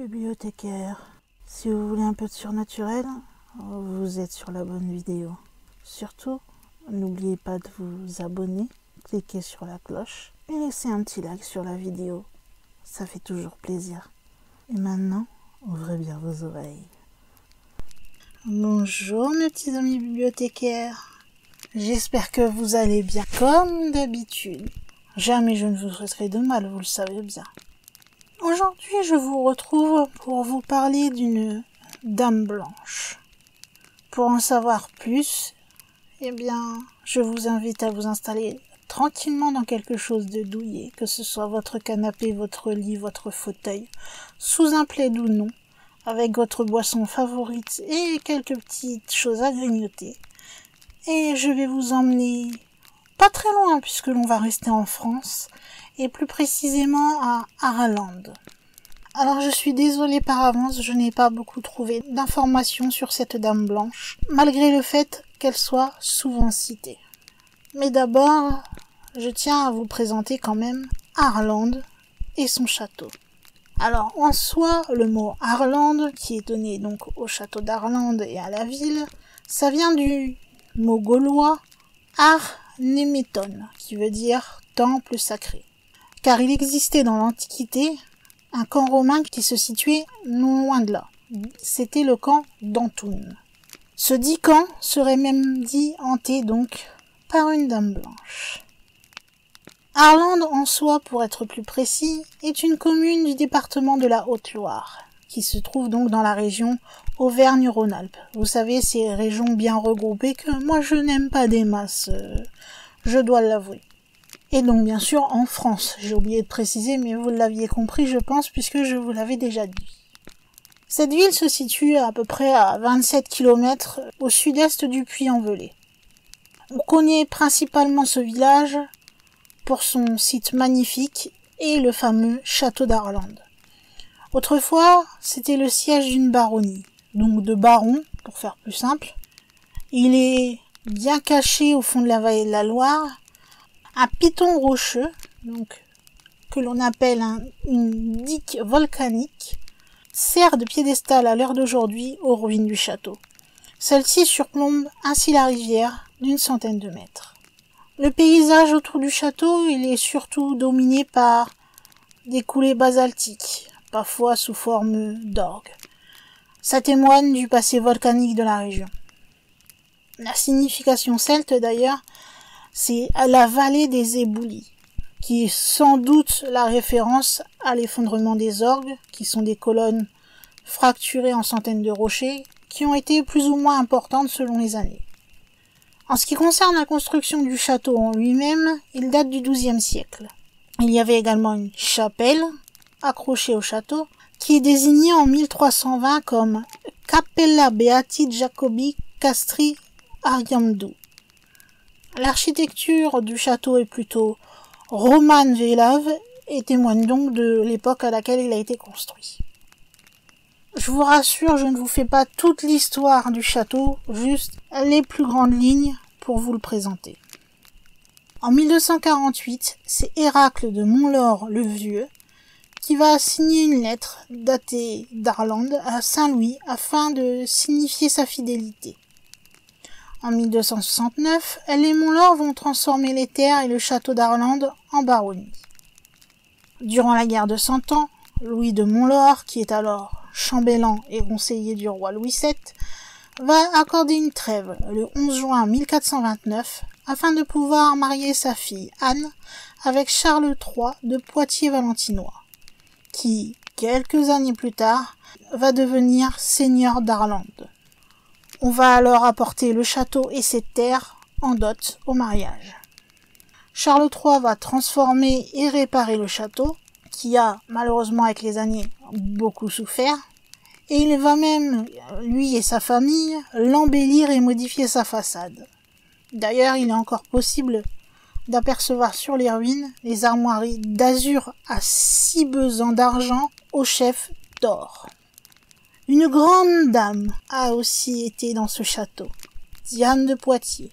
bibliothécaire. Si vous voulez un peu de surnaturel, vous êtes sur la bonne vidéo. Surtout, n'oubliez pas de vous abonner, cliquez sur la cloche et laissez un petit like sur la vidéo. Ça fait toujours plaisir. Et maintenant, ouvrez bien vos oreilles. Bonjour mes petits amis bibliothécaires. J'espère que vous allez bien comme d'habitude. Jamais je ne vous souhaiterai de mal, vous le savez bien. Aujourd'hui, je vous retrouve pour vous parler d'une dame blanche. Pour en savoir plus, eh bien, je vous invite à vous installer tranquillement dans quelque chose de douillet, que ce soit votre canapé, votre lit, votre fauteuil, sous un plaid ou non, avec votre boisson favorite et quelques petites choses à grignoter. Et je vais vous emmener pas très loin puisque l'on va rester en France, et plus précisément à Harland. Alors je suis désolée par avance, je n'ai pas beaucoup trouvé d'informations sur cette dame blanche, malgré le fait qu'elle soit souvent citée. Mais d'abord, je tiens à vous présenter quand même Harland et son château. Alors en soi, le mot Harland, qui est donné donc au château d'Harland et à la ville, ça vient du mot gaulois Ar-Nemeton, qui veut dire temple sacré. Car il existait dans l'Antiquité un camp romain qui se situait non loin de là. C'était le camp d'Antoun. Ce dit camp serait même dit hanté donc par une dame blanche. Harland en soi, pour être plus précis, est une commune du département de la Haute-Loire, qui se trouve donc dans la région Auvergne-Rhône-Alpes. Vous savez, ces régions bien regroupées que moi je n'aime pas des masses, je dois l'avouer. Et donc bien sûr en France, j'ai oublié de préciser, mais vous l'aviez compris je pense, puisque je vous l'avais déjà dit. Cette ville se situe à peu près à 27 km au sud-est du Puy-en-Velay. On connaît principalement ce village pour son site magnifique et le fameux château d'Harland. Autrefois, c'était le siège d'une baronnie, donc de baron, pour faire plus simple. Il est bien caché au fond de la vallée de la Loire. Un piton rocheux, donc que l'on appelle une digue volcanique, sert de piédestal à l'heure d'aujourd'hui aux ruines du château. Celle-ci surplombe ainsi la rivière d'une centaine de mètres. Le paysage autour du château, il est surtout dominé par des coulées basaltiques, parfois sous forme d'orgues. Ça témoigne du passé volcanique de la région. La signification celte d'ailleurs, c'est à la vallée des éboulis, qui est sans doute la référence à l'effondrement des orgues, qui sont des colonnes fracturées en centaines de rochers, qui ont été plus ou moins importantes selon les années. En ce qui concerne la construction du château en lui-même, il date du XIIe siècle. Il y avait également une chapelle accrochée au château, qui est désignée en 1320 comme Cappella Beati Jacobi Castri Ariamdu. L'architecture du château est plutôt romane vélave et témoigne donc de l'époque à laquelle il a été construit. Je vous rassure, je ne vous fais pas toute l'histoire du château, juste les plus grandes lignes pour vous le présenter. En 1248, c'est Héracle de Montlore le Vieux qui va signer une lettre datée d'Harland à Saint-Louis afin de signifier sa fidélité. En 1269, les Montlore vont transformer les terres et le château d'Harland en baronnie. Durant la guerre de Cent Ans, Louis de Montlore, qui est alors chambellan et conseiller du roi Louis VII, va accorder une trêve le 11 juin 1429 afin de pouvoir marier sa fille Anne avec Charles III de Poitiers-Valentinois, qui, quelques années plus tard, va devenir seigneur d'Harland. On va alors apporter le château et ses terres en dot au mariage. Charles III va transformer et réparer le château, qui a, malheureusement avec les années, beaucoup souffert, et il va même, lui et sa famille, l'embellir et modifier sa façade. D'ailleurs, il est encore possible d'apercevoir sur les ruines les armoiries d'azur à 6 besants d'argent au chef d'or. Une grande dame a aussi été dans ce château, Diane de Poitiers,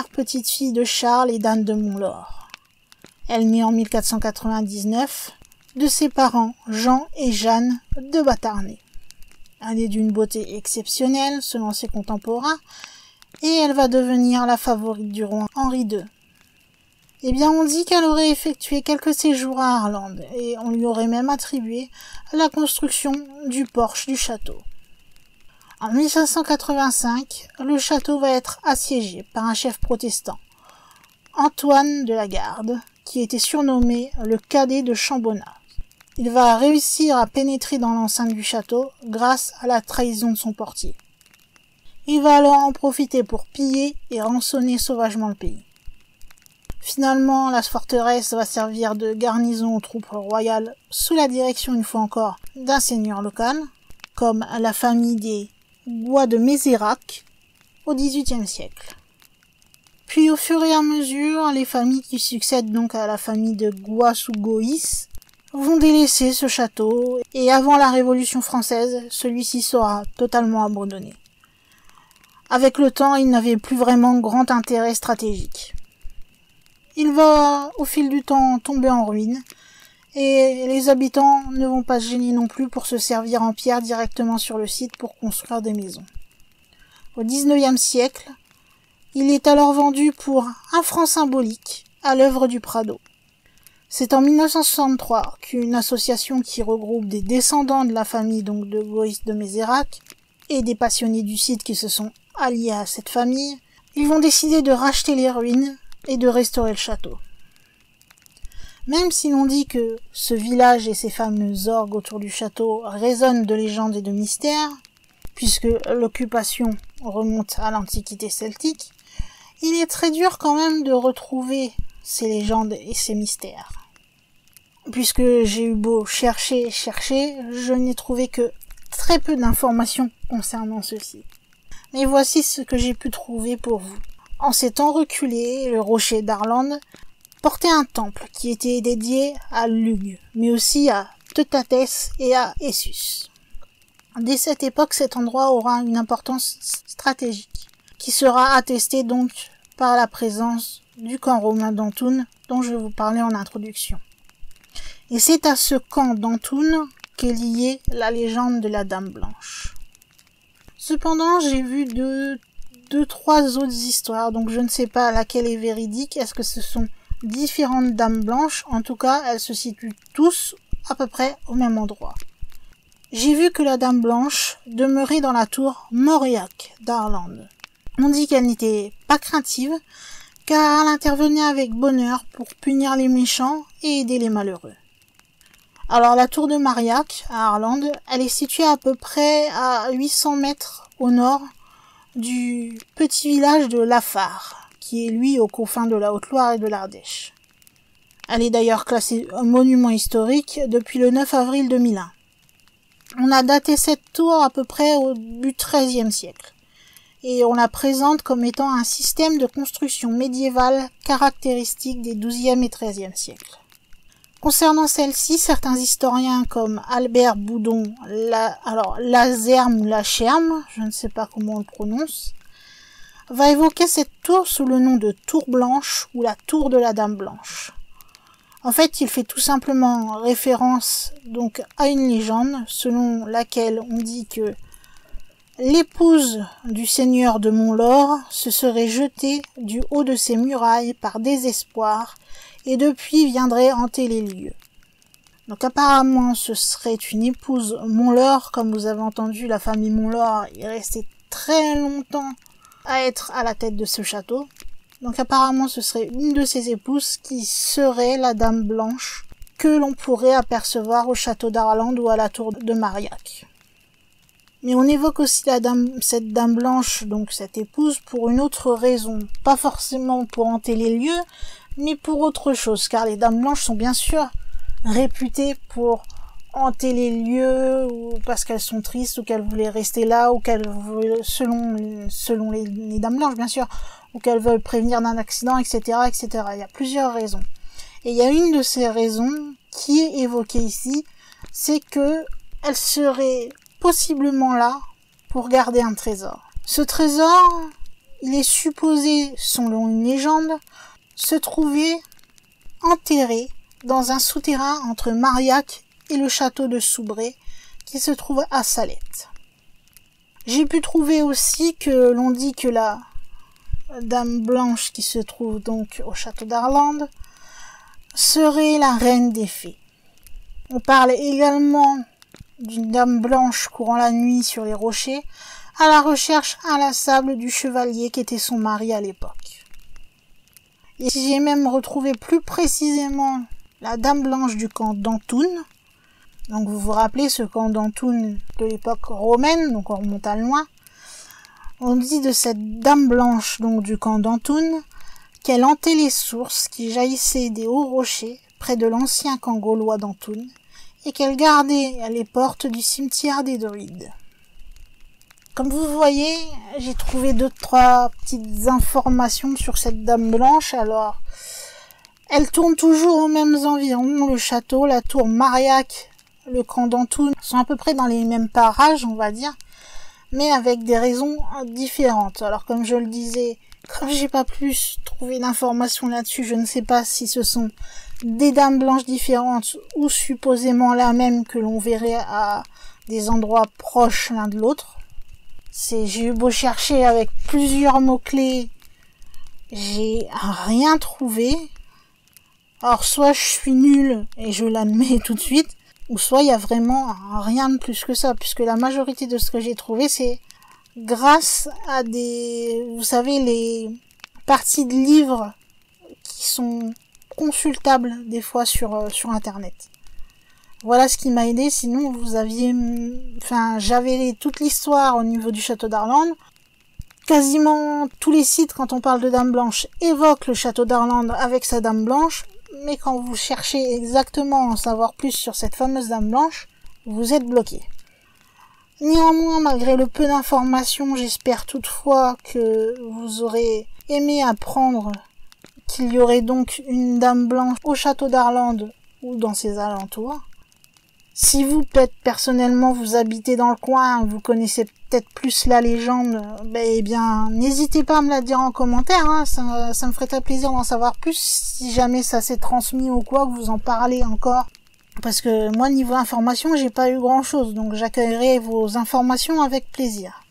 arrière-petite-fille de Charles et d'Anne de Montlore. Elle naît en 1499, de ses parents Jean et Jeanne de Batarnais. Elle est d'une beauté exceptionnelle selon ses contemporains et elle va devenir la favorite du roi Henri II. Eh bien, on dit qu'elle aurait effectué quelques séjours à Arlande et on lui aurait même attribué la construction du porche du château. En 1585, le château va être assiégé par un chef protestant, Antoine de la Garde, qui était surnommé le cadet de Chambonnat. Il va réussir à pénétrer dans l'enceinte du château grâce à la trahison de son portier. Il va alors en profiter pour piller et rançonner sauvagement le pays. Finalement, la forteresse va servir de garnison aux troupes royales sous la direction, une fois encore, d'un seigneur local, comme la famille des Gois de Mézérac au XVIIIe siècle. Puis au fur et à mesure, les familles qui succèdent donc à la famille de Gois-sous-Goïs vont délaisser ce château et avant la Révolution française, celui-ci sera totalement abandonné. Avec le temps, il n'avait plus vraiment grand intérêt stratégique. Il va, au fil du temps, tomber en ruine et les habitants ne vont pas se gêner non plus pour se servir en pierre directement sur le site pour construire des maisons. Au XIXe siècle, il est alors vendu pour un franc symbolique à l'œuvre du Prado. C'est en 1963 qu'une association qui regroupe des descendants de la famille donc de Goïs de Mézérac et des passionnés du site qui se sont alliés à cette famille, ils vont décider de racheter les ruines et de restaurer le château. Même si l'on dit que ce village et ses fameux orgues autour du château résonnent de légendes et de mystères, puisque l'occupation remonte à l'Antiquité celtique, il est très dur quand même de retrouver ces légendes et ces mystères. Puisque j'ai eu beau chercher, je n'ai trouvé que très peu d'informations concernant ceci. Mais voici ce que j'ai pu trouver pour vous. En ces temps reculés, le rocher d'Arlande portait un temple qui était dédié à Lugh, mais aussi à Teutates et à Essus. Dès cette époque, cet endroit aura une importance stratégique, qui sera attestée donc par la présence du camp romain d'Antoun, dont je vous parlais en introduction. Et c'est à ce camp d'Antoun qu'est liée la légende de la Dame Blanche. Cependant, j'ai vu deux, trois autres histoires, donc je ne sais pas laquelle est véridique. Est-ce que ce sont différentes dames blanches? En tout cas, elles se situent tous à peu près au même endroit. J'ai vu que la Dame Blanche demeurait dans la tour Mauriac d'Arlande. On dit qu'elle n'était pas craintive, car elle intervenait avec bonheur pour punir les méchants et aider les malheureux. Alors la tour de Mauriac à Arlande, elle est située à peu près à 800 mètres au nord du petit village de Lafare, qui est lui aux confins de la Haute-Loire et de l'Ardèche. Elle est d'ailleurs classée monument historique depuis le 9 avril 2001. On a daté cette tour à peu près au début XIIIe siècle, et on la présente comme étant un système de construction médiévale caractéristique des XIIe et XIIIe siècles. Concernant celle-ci, certains historiens comme Albert Boudon, Lazerme ou Lacherme, je ne sais pas comment on le prononce, va évoquer cette tour sous le nom de Tour Blanche ou la Tour de la Dame Blanche. En fait, il fait tout simplement référence donc à une légende selon laquelle on dit que l'épouse du seigneur de Montlore se serait jetée du haut de ses murailles par désespoir et depuis viendrait hanter les lieux. Donc apparemment ce serait une épouse Montlore, comme vous avez entendu, la famille Montlore est restée très longtemps à être à la tête de ce château. Donc apparemment ce serait une de ses épouses qui serait la Dame Blanche que l'on pourrait apercevoir au château d'Arlande ou à la tour de Mauriac. Mais on évoque aussi cette Dame Blanche, donc cette épouse, pour une autre raison. Pas forcément pour hanter les lieux, mais pour autre chose, car les Dames Blanches sont bien sûr réputées pour hanter les lieux, ou parce qu'elles sont tristes, ou qu'elles voulaient rester là, ou qu'elles veulent, selon les Dames Blanches bien sûr, ou qu'elles veulent prévenir d'un accident, etc., etc. Il y a plusieurs raisons. Et il y a une de ces raisons qui est évoquée ici, c'est que elles seraient possiblement là pour garder un trésor. Ce trésor, il est supposé, selon une légende, se trouver enterré dans un souterrain entre Marillac et le château de Soubray, qui se trouve à Salette. J'ai pu trouver aussi que l'on dit que la Dame Blanche, qui se trouve donc au château d'Arlande, serait la reine des fées. On parle également d'une Dame Blanche courant la nuit sur les rochers, à la recherche inlassable du chevalier qui était son mari à l'époque. Et j'ai même retrouvé plus précisément la Dame Blanche du camp d'Antoun. Donc vous vous rappelez ce camp d'Antoun de l'époque romaine, donc on remonte à loin. On dit de cette Dame Blanche donc du camp d'Antoun qu'elle hantait les sources qui jaillissaient des hauts rochers près de l'ancien camp gaulois d'Antoun et qu'elle gardait les portes du cimetière des druides. Comme vous voyez, j'ai trouvé 2-3 petites informations sur cette Dame Blanche. Alors, elle tourne toujours aux mêmes environs. Le château, la tour Marillac, le camp d'Antoun sont à peu près dans les mêmes parages, on va dire, mais avec des raisons différentes. Alors, comme je le disais, comme j'ai pas plus trouvé d'informations là-dessus, je ne sais pas si ce sont des Dames Blanches différentes ou supposément la même que l'on verrait à des endroits proches l'un de l'autre. J'ai eu beau chercher avec plusieurs mots-clés, j'ai rien trouvé. Alors soit je suis nulle et je l'admets tout de suite, ou soit il y a vraiment rien de plus que ça, puisque la majorité de ce que j'ai trouvé, c'est grâce à vous savez, les parties de livres qui sont consultables des fois sur Internet. Voilà ce qui m'a aidé, sinon j'avais toute l'histoire au niveau du château d'Arlande. Quasiment tous les sites, quand on parle de Dame Blanche, évoquent le château d'Arlande avec sa Dame Blanche, mais quand vous cherchez exactement à en savoir plus sur cette fameuse Dame Blanche, vous êtes bloqué. Néanmoins, malgré le peu d'informations, j'espère toutefois que vous aurez aimé apprendre qu'il y aurait donc une Dame Blanche au château d'Arlande ou dans ses alentours. Si vous, peut-être personnellement, vous habitez dans le coin, vous connaissez peut-être plus la légende, eh bien, n'hésitez pas à me la dire en commentaire, hein, ça me ferait très plaisir d'en savoir plus, si jamais ça s'est transmis ou quoi, que vous en parlez encore. Parce que moi, niveau information, j'ai pas eu grand-chose, donc j'accueillerai vos informations avec plaisir.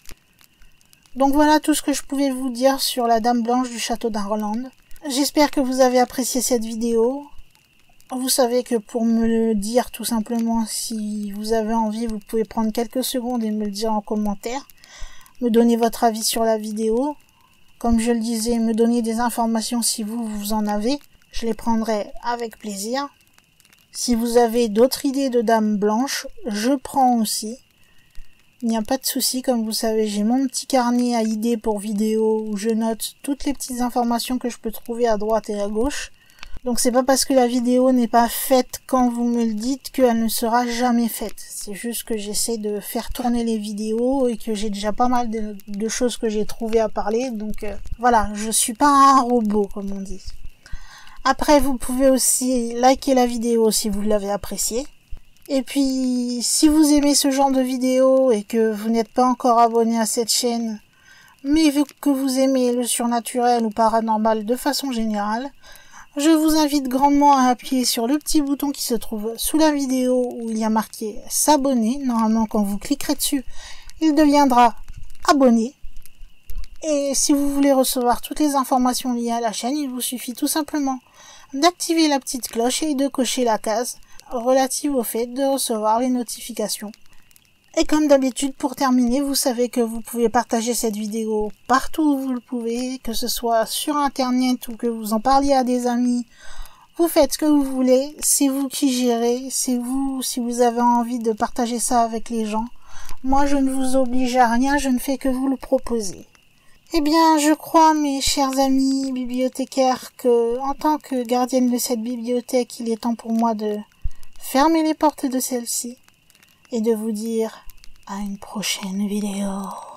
Donc voilà tout ce que je pouvais vous dire sur la Dame Blanche du château d'Arlande. J'espère que vous avez apprécié cette vidéo. Vous savez que pour me le dire tout simplement, si vous avez envie, vous pouvez prendre quelques secondes et me le dire en commentaire. Me donner votre avis sur la vidéo. Comme je le disais, me donner des informations si vous en avez. Je les prendrai avec plaisir. Si vous avez d'autres idées de Dame Blanche, je prends aussi. Il n'y a pas de souci, comme vous savez, j'ai mon petit carnet à idées pour vidéo où je note toutes les petites informations que je peux trouver à droite et à gauche. Donc c'est pas parce que la vidéo n'est pas faite quand vous me le dites qu'elle ne sera jamais faite. C'est juste que j'essaie de faire tourner les vidéos et que j'ai déjà pas mal de choses que j'ai trouvées à parler. Donc voilà, je suis pas un robot comme on dit. Après vous pouvez aussi liker la vidéo si vous l'avez appréciée. Et puis si vous aimez ce genre de vidéo et que vous n'êtes pas encore abonné à cette chaîne, mais que vous aimez le surnaturel ou paranormal de façon générale, je vous invite grandement à appuyer sur le petit bouton qui se trouve sous la vidéo où il y a marqué s'abonner. Normalement, quand vous cliquerez dessus, il deviendra abonné. Et si vous voulez recevoir toutes les informations liées à la chaîne, il vous suffit tout simplement d'activer la petite cloche et de cocher la case relative au fait de recevoir les notifications. Et comme d'habitude, pour terminer, vous savez que vous pouvez partager cette vidéo partout où vous le pouvez, que ce soit sur Internet ou que vous en parliez à des amis. Vous faites ce que vous voulez, c'est vous qui gérez, c'est vous si vous avez envie de partager ça avec les gens. Moi, je ne vous oblige à rien, je ne fais que vous le proposer. Eh bien, je crois, mes chers amis bibliothécaires, que en tant que gardienne de cette bibliothèque, il est temps pour moi de fermer les portes de celle-ci et de vous dire à une prochaine vidéo.